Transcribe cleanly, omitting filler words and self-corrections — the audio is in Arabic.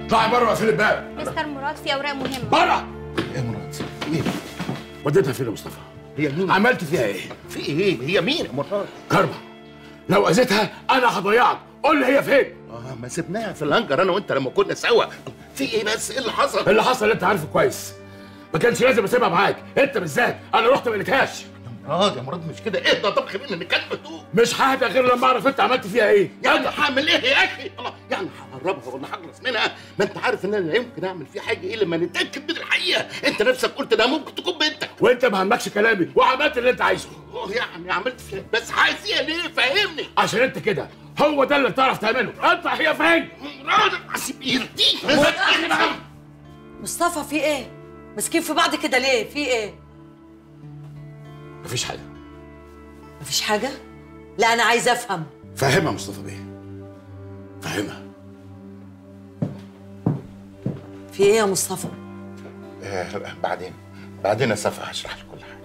اطلعي بره واقفلي الباب. مستر مراد في اوراق مهمه. بره. ايه يا مراد؟ ايه؟ وديتها فين يا مصطفى؟ هي مين؟ عملت فيها ايه؟ في ايه؟ هي مين يا مراد؟ كرمه، لو اذيتها انا هضيعك. قول لي هي فين؟ ما سيبناها في الهنجر انا وانت لما كنا سوا. في ايه بس؟ ايه اللي حصل؟ اللي حصل انت عارفه كويس. ما كانش لازم اسيبها معاك انت بالذات. انا رحت ما لقيتهاش. يا مراد مش كده. اهدى طب خلينا نتكلم هدوء. مش ههدى غير لما اعرف انت عملت فيها ايه. يعني هعمل ايه يا اخي؟ الله، يعني هقربها ولا هخلص منها؟ ما انت عارف ان انا لا يمكن اعمل فيه حاجه الا لما نتاكد من الحقيقه. انت نفسك قلت انها ممكن تكون بنتك. وانت ما همكش كلامي وعملت اللي انت عايزه. يعني عملت فيها بس عايز ايه ليه؟ فهمني. عشان انت كده هو ده اللي بتعرف تعمله. اطلع هي فين؟ مراد اسيب ايدي. مصطفى في ايه؟ مسكين في بعض كده ليه؟ في ايه؟ مفيش حاجه. مفيش حاجة؟ لا أنا عايزة أفهم. فهمها مصطفى بيه، فهمها. في إيه يا مصطفى؟ بعدين يا صفا هشرح لك كل حاجه.